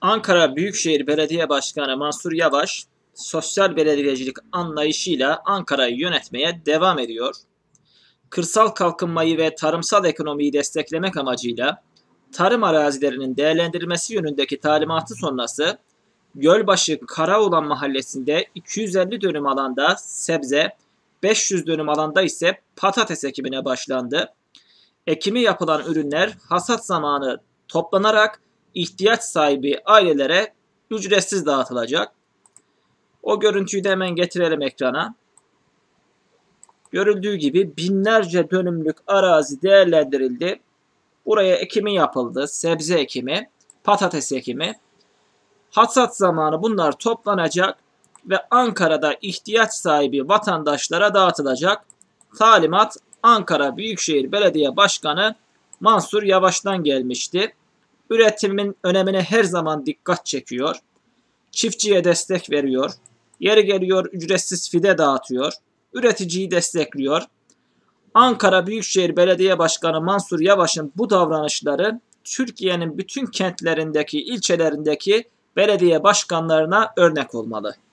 Ankara Büyükşehir Belediye Başkanı Mansur Yavaş, sosyal belediyecilik anlayışıyla Ankara'yı yönetmeye devam ediyor. Kırsal kalkınmayı ve tarımsal ekonomiyi desteklemek amacıyla tarım arazilerinin değerlendirilmesi yönündeki talimatı sonrası Gölbaşı Karaoğlan Mahallesi'nde 250 dönüm alanda sebze, 500 dönüm alanda ise patates ekimine başlandı. Ekimi yapılan ürünler hasat zamanı toplanarak ihtiyaç sahibi ailelere ücretsiz dağıtılacak. O görüntüyü de hemen getirelim ekrana. Görüldüğü gibi binlerce dönümlük arazi değerlendirildi. Buraya ekimi yapıldı. Sebze ekimi, patates ekimi. Hasat zamanı bunlar toplanacak ve Ankara'da ihtiyaç sahibi vatandaşlara dağıtılacak. Talimat Ankara Büyükşehir Belediye Başkanı Mansur Yavaş'tan gelmişti. Üretimin önemine her zaman dikkat çekiyor. Çiftçiye destek veriyor. Yeri geliyor ücretsiz fide dağıtıyor. Üreticiyi destekliyor. Ankara Büyükşehir Belediye Başkanı Mansur Yavaş'ın bu davranışları Türkiye'nin bütün kentlerindeki, ilçelerindeki belediye başkanlarına örnek olmalı.